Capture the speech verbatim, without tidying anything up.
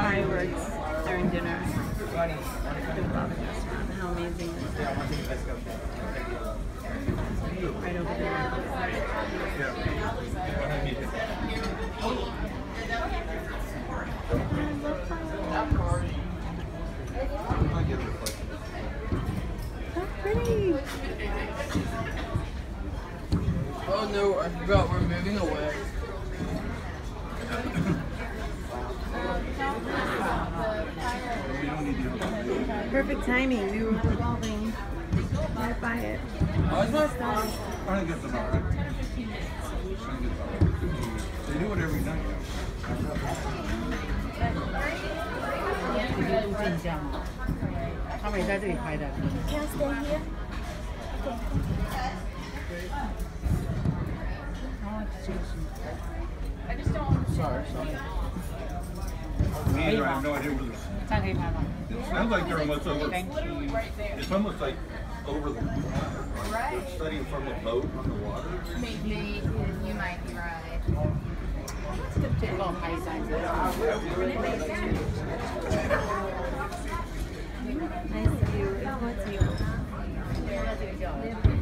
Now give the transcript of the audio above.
fireworks during dinner. Right over there. So pretty. Oh no, I forgot we're moving away. Perfect timing. We were revolving right by it. Trying to get them out, right? They do it every night. Can I stay here? I just don't. Sorry, sorry. Me either, I have no idea where this. It sounds like they're almost over. It's almost like over the water. Like they're studying from a boat on the water. Maybe you might be right. Nice view. What's you?